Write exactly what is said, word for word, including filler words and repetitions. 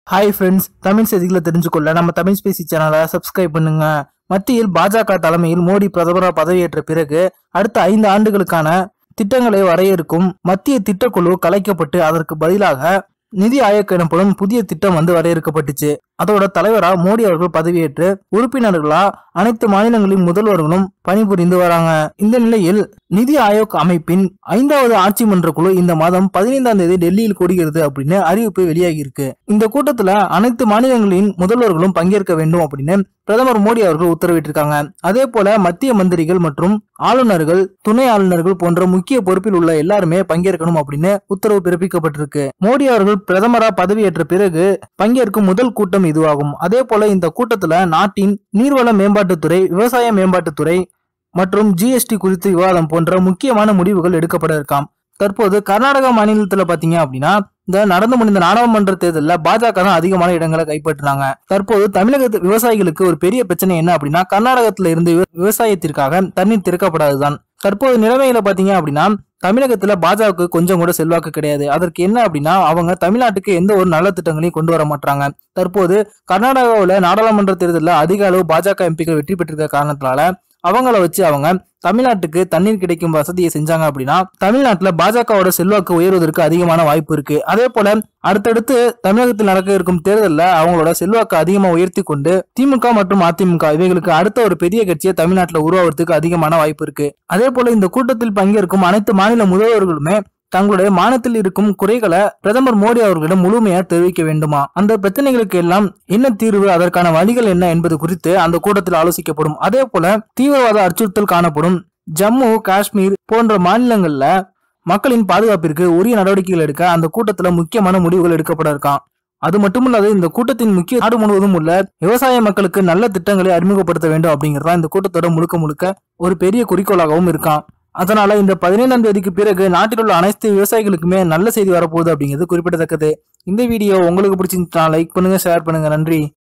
Hi friends, Tamil செய்திகளை தெரிஞ்சுக்கொள்ள நம்ம Tamil Spacey சேனலை சப்ஸ்கிரைப் பண்ணுங்க. மத்தியில் பாஜக தலைமையில் மோடி பிரதமராக பதவியேற்ற பிறகு அடுத்த ஐந்து ஆண்டுகளுக்கான திட்டங்களை வரையறுக்கும் மத்திய திட்டக்குழு கலைக்கப்பட்டு அதற்கு பதிலாக நிதி ஆயோக் எனப்படும் புதிய திட்டம் வந்து வரையறுக்கப்பட்டுச்சு. அதோட தலைவரா மோடி அவர்கள் பதவியேற்று உறுப்பினர்களா அனைத்து மாநிலங்களின் முதல்வர்களும் பணிபுரிந்து வராங்க. இந்த நிலையில் நிதி ஆயோக் அமைப்பின் ஐந்தாவது ஆட்சி மன்ற குழு இந்த மாதம் பதினைந்தாம் தேதி டெல்லியில் கூடுகிறது அப்படின்னு அறிவிப்பு வெளியாகி இருக்கு. இந்த கூட்டத்துல அனைத்து மாநிலங்களின் முதல்வர்களும் பங்கேற்க வேண்டும் அப்படின்னு பிரதமர் மோடி அவர்கள் உத்தரவிட்டிருக்காங்க. அதே போல மத்திய மந்திரிகள் மற்றும் ஆளுநர்கள், துணை ஆளுநர்கள் போன்ற முக்கிய பொறுப்பில் உள்ள எல்லாருமே பங்கேற்கணும் அப்படின்னு உத்தரவு பிறப்பிக்கப்பட்டிருக்கு. மோடி அவர்கள் பிரதமரா பதவியேற்ற பிறகு பங்கேற்கும் முதல் கூட்டம் இதுவாகும். அதே போல இந்த கூட்டத்துல நாட்டின் நீர்வள மேம்பாட்டுத்துறை, விவசாய மேம்பாட்டுத்துறை மற்றும் ஜிஎஸ்டி குறித்து விவாதம் போன்ற முக்கியமான முடிவுகள் எடுக்கப்பட இருக்காம். தற்போது கர்நாடகா மாநிலத்துல பாத்தீங்க அப்படின்னா இந்த நடந்து முடிந்த நாடாளுமன்ற தேர்தலில் பாஜக தான் அதிகமான இடங்களை கைப்பற்றினாங்க. தற்போது தமிழக விவசாயிகளுக்கு ஒரு பெரிய பிரச்சனை என்ன அப்படின்னா கர்நாடகத்துல இருந்து விவசாயத்திற்காக தண்ணீர் திறக்கப்படாதுதான். தற்போது நிலைமையில பாத்தீங்க அப்படின்னா தமிழகத்துல பாஜக கொஞ்சம் கூட செல்வாக்கு கிடையாது. அதற்கு என்ன அப்படின்னா அவங்க தமிழ்நாட்டுக்கு எந்த ஒரு நல்ல திட்டங்களையும் கொண்டு வர மாட்டாங்க. தற்போது கர்நாடகாவில் நாடாளுமன்ற தேர்தலில் அதிக அளவு பாஜக எம்பிக்கள் வெற்றி பெற்றிருக்க காரணத்தினால அவங்கள வச்சு அவங்க தமிழ்நாட்டுக்கு தண்ணீர் கிடைக்கும் வசதியை செஞ்சாங்க அப்படின்னா தமிழ்நாட்டுல பாஜகவோட செல்வாக்கு உயர்வதற்கு அதிகமான வாய்ப்பு இருக்கு. அதே போல அடுத்தடுத்து தமிழகத்தில் நடக்க இருக்கும் தேர்தலில் அவங்களோட செல்வாக்கு அதிகமா உயர்த்தி கொண்டு திமுக மற்றும் அதிமுக இவைகளுக்கு அடுத்த ஒரு பெரிய கட்சியை தமிழ்நாட்டில் உருவாவதற்கு அதிகமான வாய்ப்பு இருக்கு. அதே போல இந்த கூட்டத்தில் பங்கேற்கும் அனைத்து மாநில முதல்வர்களுமே தங்களுடைய மாநிலத்தில் இருக்கும் குறைகளை பிரதமர் மோடி அவர்களிடம் முழுமையா தெரிவிக்க வேண்டுமா, அந்த பிரச்சனைகளுக்கு எல்லாம் என்ன தீர்வு, அதற்கான வழிகள் என்ன என்பது குறித்து அந்த கூட்டத்தில் ஆலோசிக்கப்படும். அதே போல தீவிரவாத அச்சுறுத்தல் காணப்படும் ஜம்மு காஷ்மீர் போன்ற மாநிலங்கள்ல மக்களின் பாதுகாப்பிற்கு உரிய நடவடிக்கைகள் எடுக்க அந்த கூட்டத்துல முக்கியமான முடிவுகள் எடுக்கப்பட இருக்கான். அது மட்டுமல்லாது இந்த கூட்டத்தின் முக்கிய நாடு முழுவதும் உள்ள விவசாய மக்களுக்கு நல்ல திட்டங்களை அறிமுகப்படுத்த வேண்டும் அப்படிங்கறதா இந்த கூட்டத்தோட முழுக்க முழுக்க ஒரு பெரிய குறிக்கோளாகவும் இருக்கான். அதனால இந்த பதினைந்தாம் தேதிக்கு பிறகு நாட்டில் உள்ள அனைத்து விவசாயிகளுக்குமே நல்ல செய்தி வரப்போகுது அப்படிங்கிறது குறிப்பிடத்தக்கது. இந்த வீடியோ உங்களுக்கு பிடிச்சிருந்துச்சுன்னா லைக் பண்ணுங்க, ஷேர் பண்ணுங்க. நன்றி.